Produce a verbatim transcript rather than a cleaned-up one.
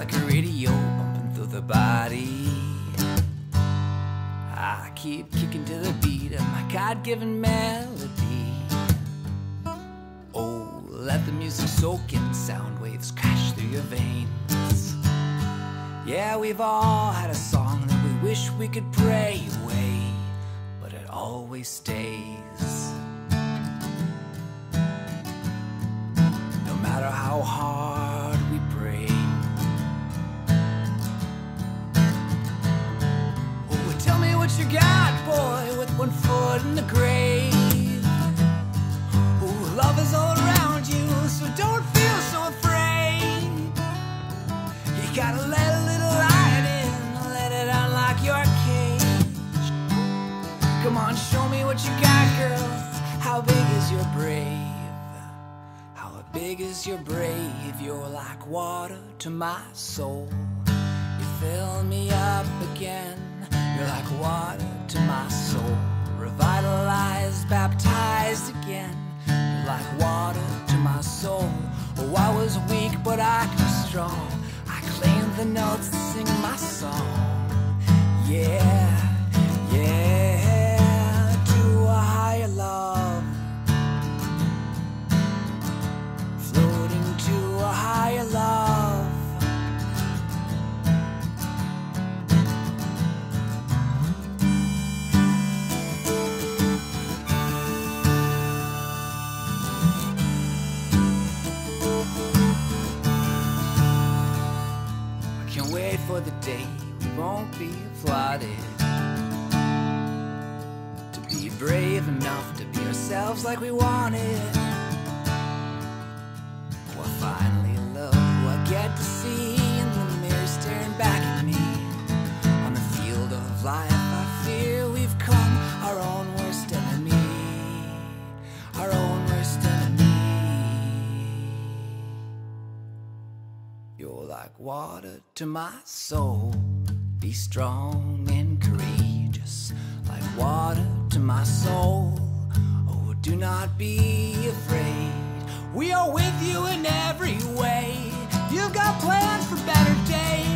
like a radio bumping through the body. I keep kicking to the beat of my God-given melody. Oh, let the music soak in, sound waves crash through your veins. Yeah, we've all had a song that we wish we could pray away, but it always stays. No matter how hard we pray. Oh, tell me what you got, boy, with one foot in the grave. Oh, love is all around you, so don't feel so afraid. You gotta let a little light in, let it unlock your cage. Come on, show me what you got, girl. How big is your brave? How big is your brave? You're like water to my soul. You fill me up again. You're like water to my soul. Revitalized, baptized again. You're like water to my soul. Oh, I was weak, but I grew strong. I claimed the notes to sing my song. Yeah, yeah, to a higher love. Floating to a higher love. I can't wait for the day we won't be applauded. To be brave enough to be ourselves like we wanted. Or finally love who I get to see in the mirror staring back at me. On the field of life I fear we've come our own worst enemy. Our own worst enemy. You're like water to my soul. Be strong and courageous, like water to my soul. Oh, do not be afraid. We are with you in every way. You've got plans for better days.